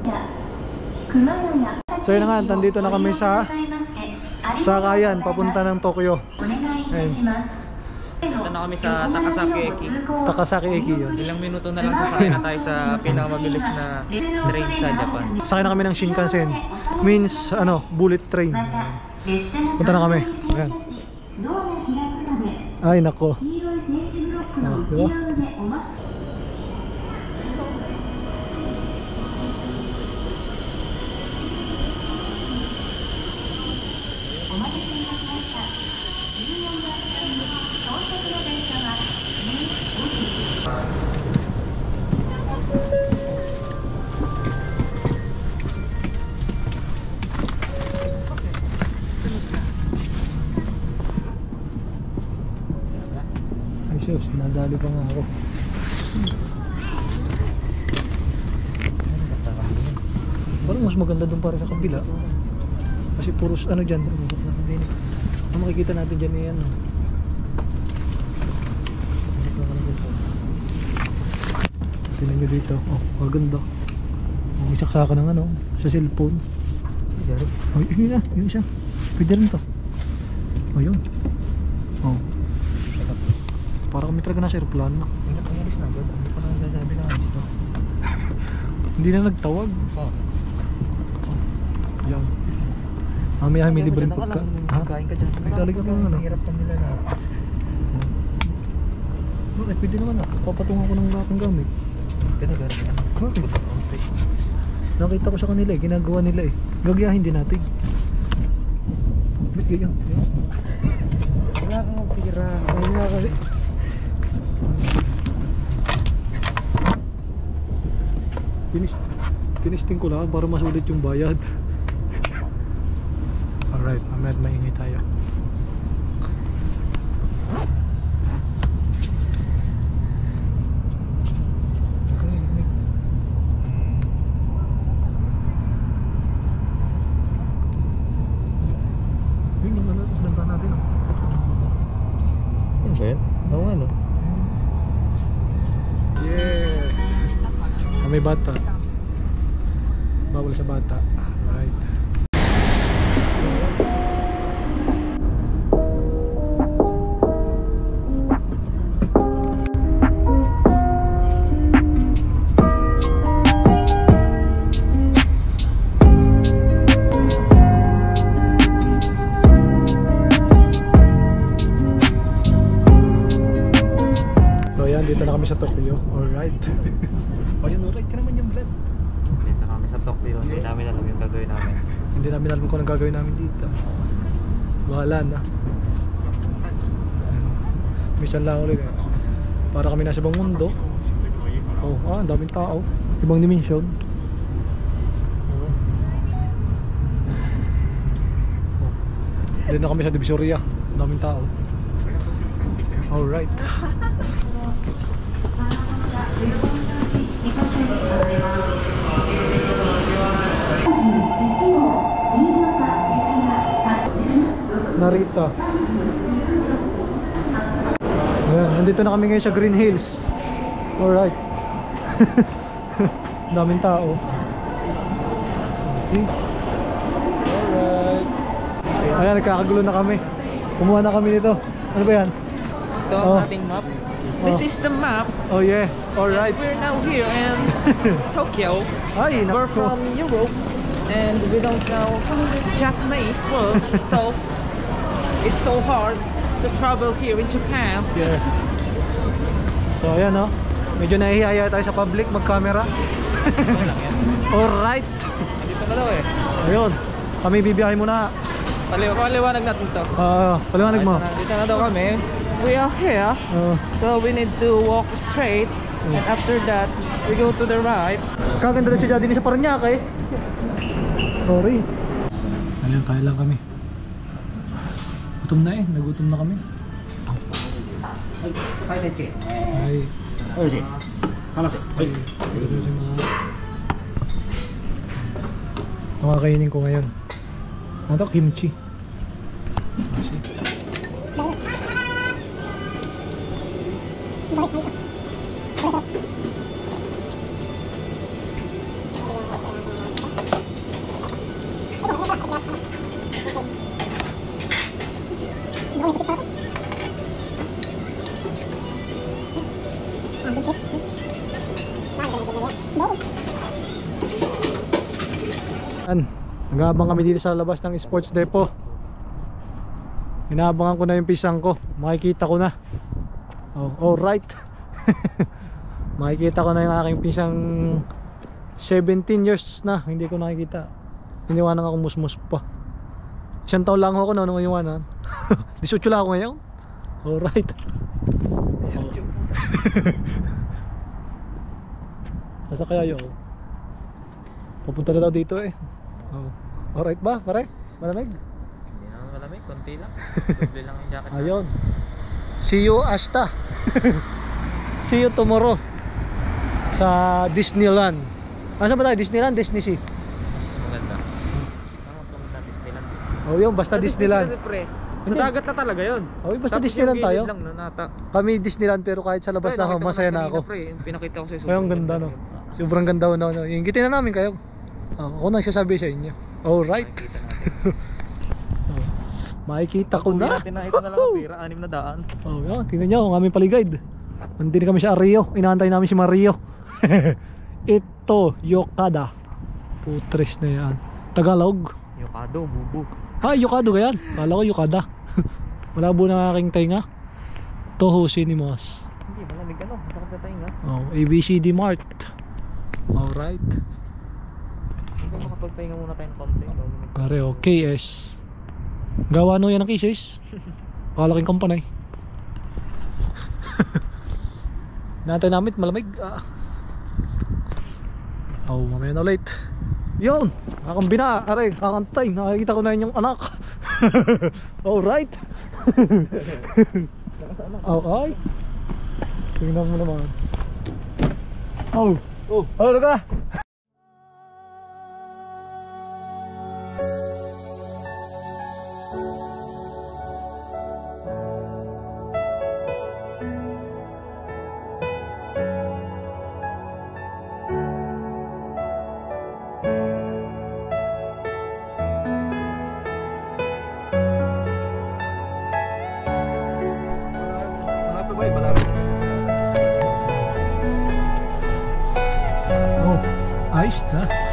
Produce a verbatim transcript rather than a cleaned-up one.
So yun na nga, nandito na kami sa Sakayan, papunta ng Tokyo. Ayun. Punta na kami sa Takasaki Eki. Takasaki Eki yun. Ilang minuto na lang sasakay na tayo sa pinakamabilis na train sa Japan. Sakay na kami ng Shinkansen. Means, ano, bullet train. Punta na kami. Ayan. Ay, nako. Oh, diba? Sus, nadali pa nga ako. Parang mas maganda doon para sa kabila. Kasi puros ano dyan. Ang makikita natin dyan eh ano. Tignan nyo dito. Oh, maganda. Oh, isaksaka ng ano, sa cellphone. Oh, yun na, yun siya. Pwede rin to. Oh, yun. Oh. Para kami talaga nasa aeroplano. Hindi na pangalis na agad. Hindi pa naman sasabi na alis to. Hindi na nagtawag. Oh. Yan. Mamaya kami libreng pagka. Kain ka dyan. May talaga kang ano. Mahirap pa nila na. Bakit? Pwede naman ah. Papatungan ko ng lakang gamit. Ganun ganun. Bakit? Nakita ko sa kanila eh. Ginagawa nila eh. Gagayahin din natin. Ba't ganyan? Wala kang pira. Wala kasi. Finish, finisting ko lang para masulit yung bayad. Alright, mamaya maingay tayo. Yun yung ano, nanda natin oh. Yan ba yan? Oo nga no? Yeah! May bata. Bawal sa bata. Right. So yan, dito na kami sa Tokyo. Alright. O yun, alright ka naman yung Brad. Dito kami sa Tokyo. Hindi namin alam yung gagawin namin. Hindi namin alam kung anong gagawin namin dito. Bahala na. Mission lang ulit eh. Para kami nasa ibang mundo. Oh, ah, daming tao. Ibang dimension. Oh. Dito na kami sa Divisoria. Daming tao. Alright. Narita. Ayan, nandito na kami ngayon sa Green Hills. Alright. Daming tao. See? Alright. Ayan, nagkakagulo na kami. Kumuha na kami nito. Ano ba yan? Ito ang Oh. ating map. This Oh. is the map. Oh yeah, alright. We're now here in Tokyo. Ay, We're nako. from Europe and we don't know Japanese words, so it's so hard to travel here in Japan. Yeah. So ayan oh. Medyo nahihiya tayo sa public mag-camera. Alright. Dito na daw eh. Ayun. Kami bibiyahe muna. Paliw paliwanag natin to. Ah, uh, paliwanag mo. Dito na, dito na daw kami. We are here. Uh, So we need to walk straight and after that we go to the right. Kaganda na si Daddy sa Paranaque. Sorry. Ayan, kaya lang kami. Gutom na eh, nagutom na kami. Ay. Oji. Hamase. Ay. Ito nga kainin ko ngayon. Ano to? Kimchi. Yan, nag-aabang kami dito sa labas ng sports depot. Inaabangan ko na yung pisang ko. Makikita ko na. Oh, alright. Makikita ko na yung aking pisang seventeen years na hindi ko nakikita. Iniwanan ako musmus pa. Isang taon lang ako noon nung iniwanan. eighteen lang ako ngayon. Alright. Nasa kaya yun? Pupunta na daw dito eh. Oh. Alright ba pare? Malamig? Hindi naman malamig, konti lang. Doble lang yung jacket. Ayun. See you hasta. See you tomorrow. Sa Disneyland. Ano ba tayo? Disneyland? Disney Sea? Mas maganda. Ang mas maganda Disneyland. Oh yun, basta Disneyland. Sa dagat na talaga yun. Oh, basta Tapos Disneyland yung tayo. gilid lang na nata. Kami Disneyland pero kahit sa labas Pre, na ako, nakita ko masaya na kanina, ako. Pre, pinakita ko sa'yo. Kaya ang ganda no. Sobrang ganda no. no. Inggitin na namin kayo. Oh, ako nagsasabi sa inyo. Alright. Makikita natin. Oh, makikita ko Uwi na. natin na ito na lang ang pira, anim na daan. Oh, yan. Tingnan nyo ang aming paligid. Nandito kami sa Rio. Inaantay namin si Mario. Ito, Yokada. Putres na yan. Tagalog. Yokado, bubo. Ah, Yokado ka yan. Kala ko Yokada. Malabo na aking tainga. Toho Cinemas. Hindi, malamig ano, masakit na tayo nga. Oh, A B C D Mart. Alright. Hindi, makapagpahinga muna tayo ng konti. Pare, oh, K S. Gawa no yan ng cases. Kalaking kampanay. Natin namin malamig. Ah. Oh, mamaya na ulit. Yun, kakambina, aray, kakantay. Nakikita ko na yun yung anak. Alright. Oh, ay. Tingnan mo naman. Oh, oh, ano ka? Boy, balaro. Oh, ayos na.